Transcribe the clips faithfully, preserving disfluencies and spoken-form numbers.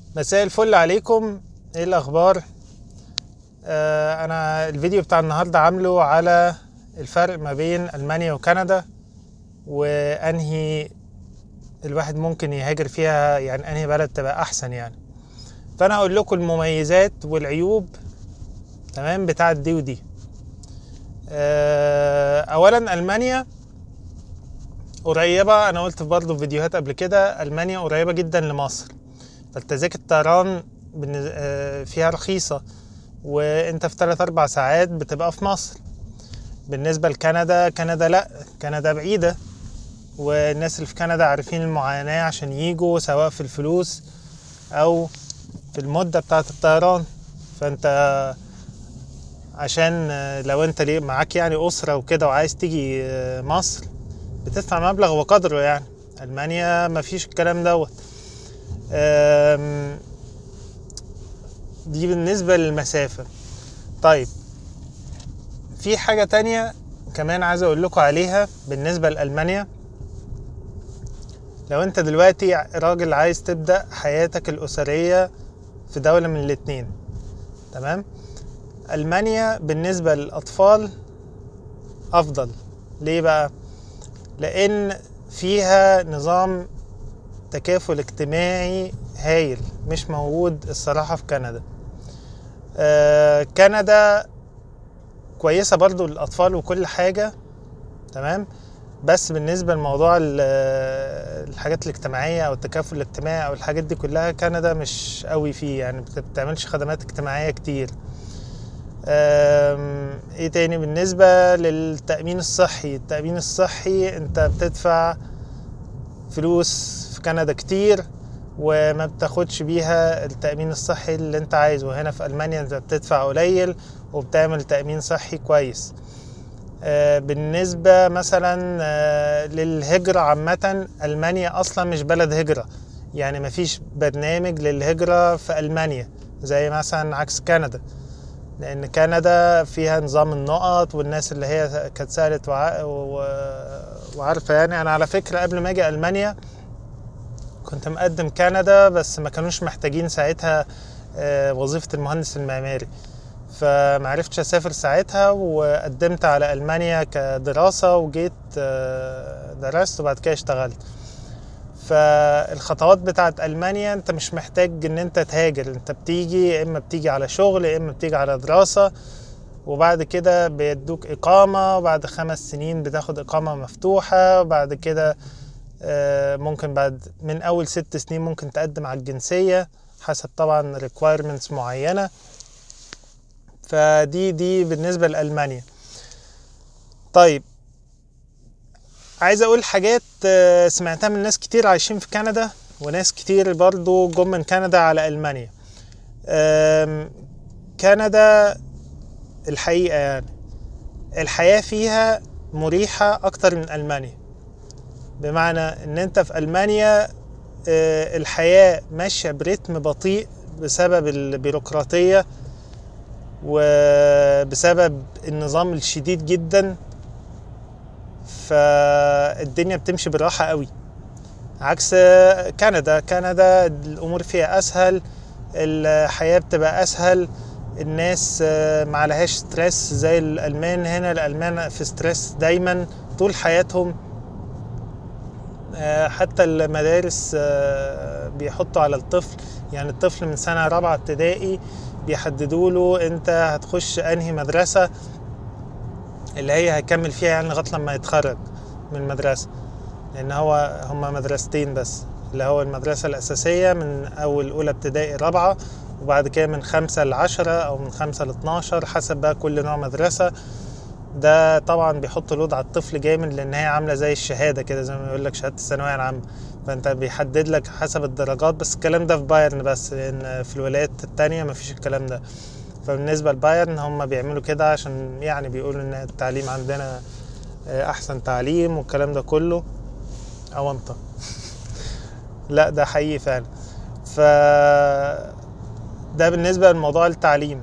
مساء الفل عليكم. ايه الاخبار؟ آه انا الفيديو بتاع النهارده عامله على الفرق ما بين المانيا وكندا، وانهي الواحد ممكن يهاجر فيها، يعني انهي بلد تبقى احسن يعني. فانا هقول لكم المميزات والعيوب تمام بتاعت دي ودي. آه اولا المانيا قريبه، انا قلت برضه في فيديوهات قبل كده، المانيا قريبه جدا لمصر، فالتذاكر الطيران فيها رخيصة، وانت في ثلاث اربع ساعات بتبقى في مصر. بالنسبة لكندا، كندا لا، كندا بعيدة، والناس اللي في كندا عارفين المعاناة عشان يجوا، سواء في الفلوس او في المدة بتاعة الطيران. فانت عشان لو انت ليه معاك يعني اسرة وكده وعايز تيجي مصر بتدفع مبلغ وقدره. يعني المانيا مفيش الكلام دوت. دي بالنسبة للمسافة. طيب في حاجة تانية كمان عايز اقول لكم عليها بالنسبة لألمانيا. لو انت دلوقتي راجل عايز تبدأ حياتك الأسرية في دولة من الاتنين، تمام، ألمانيا بالنسبة للأطفال أفضل. ليه بقى؟ لأن فيها نظام تكافل اجتماعي هايل، مش موجود الصراحة في كندا. آه كندا كويسة برضو للأطفال وكل حاجة، تمام، بس بالنسبة لموضوع الحاجات الاجتماعية أو التكافل الاجتماعي أو الحاجات دي كلها، كندا مش قوي فيه، يعني بتعملش خدمات اجتماعية كتير. ايه تاني؟ بالنسبة للتأمين الصحي، التأمين الصحي انت بتدفع فلوس في كندا كتير وما بتاخدش بيها التأمين الصحي اللي انت عايزه. هنا في ألمانيا انت بتدفع قليل وبتعمل تأمين صحي كويس. بالنسبة مثلا للهجرة عامة، ألمانيا أصلا مش بلد هجرة، يعني مفيش برنامج للهجرة في ألمانيا زي مثلا عكس كندا، لأن كندا فيها نظام النقط، والناس اللي هي كانت سألت وع... وعارفة. يعني أنا على فكرة قبل ما أجي ألمانيا كنت مقدم كندا، بس ما كانوش محتاجين ساعتها وظيفة المهندس المعماري، فمعرفتش اسافر ساعتها، وقدمت على ألمانيا كدراسة وجيت درست وبعد كده اشتغلت. فالخطوات بتاعت ألمانيا انت مش محتاج ان انت تهاجر، انت بتيجي يا اما بتيجي على شغل يا اما بتيجي على دراسة، وبعد كده بيدوك اقامة، وبعد خمس سنين بتاخد اقامة مفتوحة، وبعد كده ممكن بعد من اول ست سنين ممكن تقدم على الجنسية حسب طبعا requirements معينة. فدي دي بالنسبة لألمانيا. طيب عايز اقول حاجات سمعتها من ناس كتير عايشين في كندا، وناس كتير برضو جم من كندا على ألمانيا. كندا الحقيقة يعني الحياة فيها مريحة اكتر من ألمانيا، بمعنى ان انت في ألمانيا الحياة ماشية برتم بطيء بسبب البيروقراطية وبسبب النظام الشديد جدا، فالدنيا بتمشي بالراحة قوي. عكس كندا، كندا الامور فيها اسهل، الحياة بتبقى اسهل، الناس ما لهاش ستريس زي الالمان. هنا الالمان في ستريس دايما طول حياتهم. حتى المدارس بيحطوا على الطفل، يعني الطفل من سنة رابعة ابتدائي بيحددوا له انت هتخش انهي مدرسة اللي هي هيكمل فيها، يعني لغاية لما يتخرج من المدرسة، لان هو هما مدرستين بس، اللي هو المدرسة الاساسية من اول اولى ابتدائي رابعة، وبعد كده من خمسة لعشرة او من خمسة لاتناشر حسب بقى كل نوع مدرسة. ده طبعا بيحط لود على الطفل جامد، لان هي عامله زي الشهاده كده، زي ما يقول لك شهاده الثانويه العامه، فانت بيحدد لك حسب الدرجات. بس الكلام ده في بايرن بس، لان في الولايات التانية مفيش الكلام ده. فبالنسبه لبايرن هم بيعملوا كده عشان يعني بيقولوا ان التعليم عندنا احسن تعليم والكلام ده كله. اونطه لا ده حقيقي فعلا. ف ده بالنسبه لموضوع التعليم.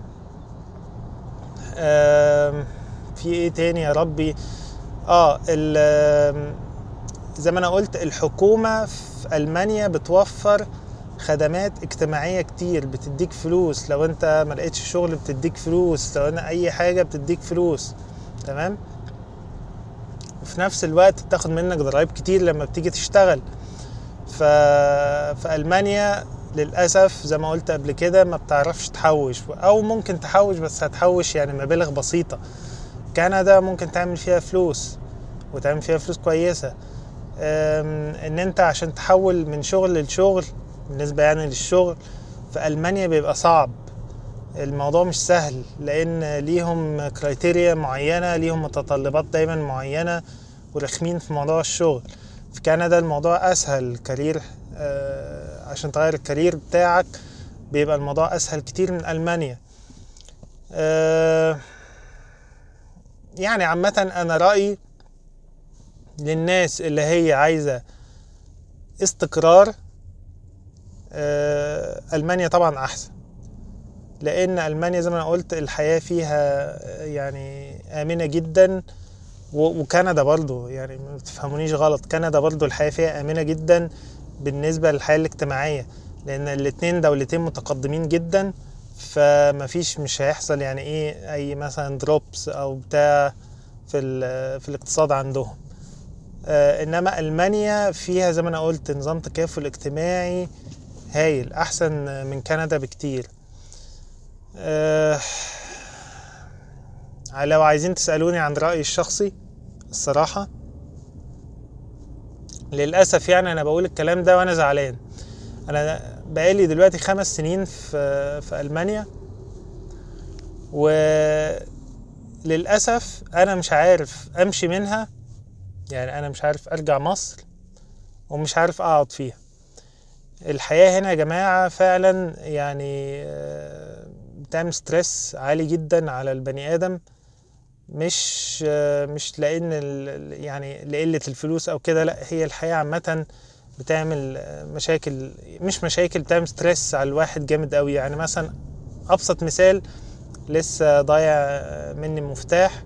في ايه تاني يا ربي؟ اه زي ما انا قلت، الحكومة في ألمانيا بتوفر خدمات اجتماعية كتير بتديك فلوس، لو انت ملقتش شغل بتديك فلوس، لو انا اي حاجة بتديك فلوس. تمام. وفي نفس الوقت بتاخد منك ضرائب كتير لما بتيجي تشتغل. ف... في ألمانيا للأسف زي ما قلت قبل كده ما بتعرفش تحوش، أو ممكن تحوش بس هتحوش يعني مبالغ بسيطة. كندا ممكن تعمل فيها فلوس وتعمل فيها فلوس كويسة. ان انت عشان تحول من شغل للشغل بالنسبة يعني للشغل في ألمانيا بيبقى صعب، الموضوع مش سهل، لان ليهم كرايتيريا معينة، ليهم متطلبات دايما معينة، ورخمين في موضوع الشغل. في كندا الموضوع اسهل، الكارير آه عشان تغير الكارير بتاعك بيبقى الموضوع اسهل كتير من ألمانيا. آه يعني عامة انا رأيي للناس اللي هي عايزة استقرار آه ألمانيا طبعا احسن، لان ألمانيا زي ما انا قلت الحياة فيها يعني آمنة جدا، وكندا برضو يعني ما تفهمونيش غلط، كندا برضو الحياة فيها آمنة جدا بالنسبة للحياة الاجتماعية، لان الاتنين دولتين متقدمين جدا، فما فيش مش هيحصل يعني ايه اي مثلا دروبس او بتاع في في الاقتصاد عندهم. آه انما ألمانيا فيها زي ما انا قلت نظام تكافل اجتماعي هايل، احسن من كندا بكتير. آه لو عايزين تسألوني عن رأيي الشخصي الصراحة للأسف يعني أنا بقول الكلام ده وأنا زعلان. أنا بقالي دلوقتي خمس سنين في, في ألمانيا، وللأسف أنا مش عارف أمشي منها، يعني أنا مش عارف أرجع مصر ومش عارف أقعد فيها. الحياة هنا يا جماعة فعلا يعني بتعمل ستريس عالي جدا على البني آدم، مش مش لان يعني لقله الفلوس او كده، لا هي الحياه عامه بتعمل مشاكل، مش مشاكل، بتعمل ستريس على الواحد جامد قوي. يعني مثلا ابسط مثال، لسه ضايع مني مفتاح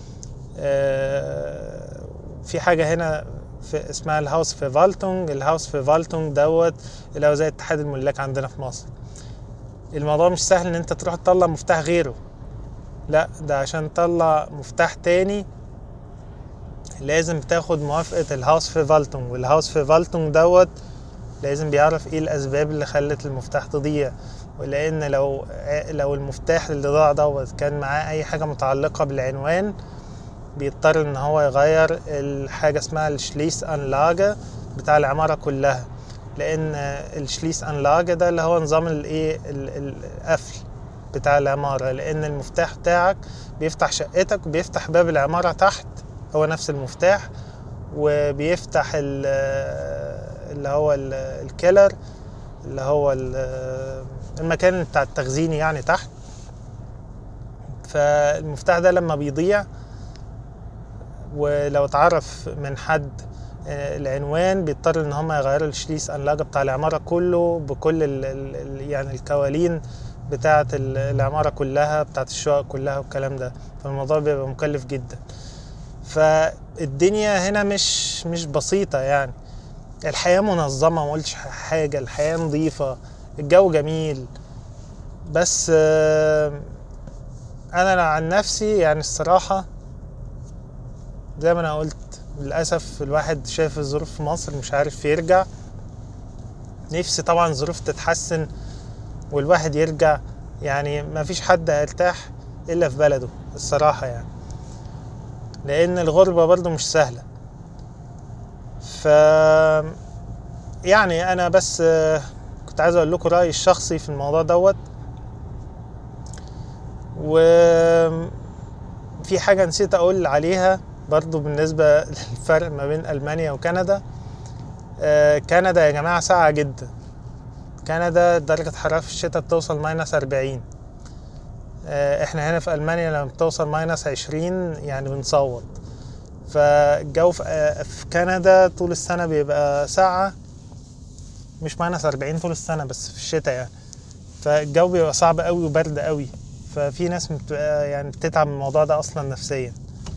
في حاجه هنا في اسمها الهاوس في فالتونج. الهاوس في فالتونج دوت اللي هو زي اتحاد الملاك عندنا في مصر. الموضوع مش سهل ان انت تروح تطلع مفتاح غيره، لا ده عشان تطلع مفتاح تاني لازم تاخد موافقة الهاوس في فالتونج، والهاوس في فالتونج دوت لازم بيعرف ايه الاسباب اللي خلت المفتاح تضيع، ولان لو لو المفتاح اللي ضاع دوت كان معاه اي حاجة متعلقة بالعنوان بيضطر ان هو يغير الحاجة اسمها الشليس انلاجة بتاع العمارة كلها، لان الشليس انلاجة ده اللي هو نظام الايه القفل بتاع العمارة، لان المفتاح بتاعك بيفتح شقتك وبيفتح باب العمارة تحت، هو نفس المفتاح، وبيفتح اللي هو الكيلر اللي هو المكان بتاع التخزين يعني تحت. فالمفتاح ده لما بيضيع ولو اتعرف من حد العنوان بيضطر ان هم يغيروا الشليس انلاجة بتاع العمارة كله بكل ال ال يعني الكوالين بتاعة العمارة كلها، بتاعة الشقق كلها والكلام ده، فالموضوع بيبقى مكلف جدا. فالدنيا هنا مش مش بسيطة، يعني الحياة منظمة، ما قلتش حاجة، الحياة نظيفة، الجو جميل، بس انا عن نفسي يعني الصراحة زي ما انا قلت للأسف الواحد شايف الظروف في مصر مش عارف يرجع. نفسي طبعا الظروف تتحسن والواحد يرجع، يعني ما فيش حد هيرتاح الا في بلده الصراحة، يعني لان الغربة برضو مش سهلة. ف يعني انا بس كنت عايز اقول لكم رأيي الشخصي في الموضوع دوت. وفي حاجة نسيت اقول عليها برضو بالنسبة للفرق ما بين ألمانيا وكندا. كندا يا جماعة ساقعة جدا، كندا درجة حرارة في الشتاء بتوصل ماينس أربعين، احنا هنا في ألمانيا لما بتوصل ماينس عشرين يعني بنصوت. فالجو في كندا طول السنة بيبقى ساقعة، مش ماينس أربعين طول السنة بس في الشتاء يعني، فالجو بيبقى صعب قوي وبرد قوي، ففي ناس بتبقى يعني بتتعب من الموضوع ده اصلا نفسيا.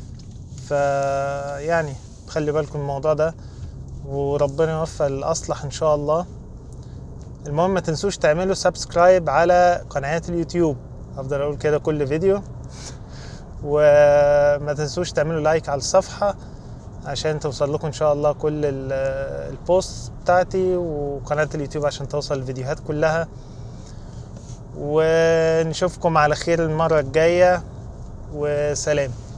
فيعني خلي بالكم الموضوع ده وربنا يوفق الأصلح ان شاء الله. المهم ما تنسوش تعملوا سبسكرايب على قناة اليوتيوب، افضل اقول كده كل فيديو. وما تنسوش تعملوا لايك على الصفحة عشان توصل لكم ان شاء الله كل البوست بتاعتي، وقناة اليوتيوب عشان توصل الفيديوهات كلها. ونشوفكم على خير المرة الجاية، وسلام.